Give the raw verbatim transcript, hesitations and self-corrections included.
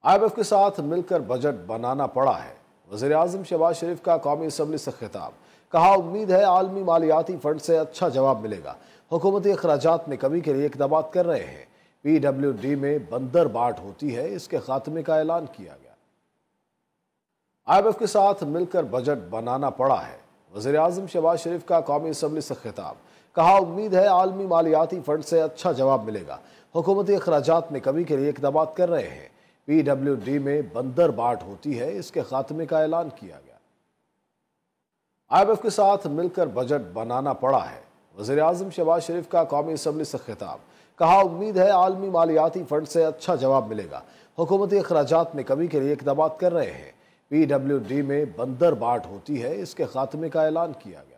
I am F के साथ मिलकर बजट बनाना पड़ा है। वज़ीर आज़म शहबाज शरीफ का कौमी असम्बली से खिताब। कहा, उम्मीद है आलमी मालियाती फंड से अच्छा जवाब मिलेगा। हुकूमती अखराजात में कमी के लिए इकदाम कर रहे हैं। पी डब्ल्यू डी में बंदर बाट होती है, इसके खात्मे का ऐलान किया गया। आई एम एफ के साथ मिलकर बजट बनाना पड़ा है। वज़ीर आज़म शहबाज शरीफ का कौमी असम्बली से खिताब। कहा, उम्मीद है आलमी मालियाती फंड से अच्छा जवाब मिलेगा। हुकूमती अखराजात में कमी के लिए इकदाम कर रहे हैं। पी डब्ल्यू डी में बंदर बाट होती है, इसके खात्मे का ऐलान किया गया। आई एम एफ के साथ मिलकर बजट बनाना पड़ा है। वज़ीर आज़म शहबाज शरीफ का कौमी असम्बली से खिताब। कहा, उम्मीद है आलमी मालियाती फंड से अच्छा जवाब मिलेगा। हुकूमती अखराजात में कमी के लिए इकदाम कर रहे हैं। पी डब्ल्यू डी में बंदर बाट होती है, इसके खात्मे का ऐलान किया गया।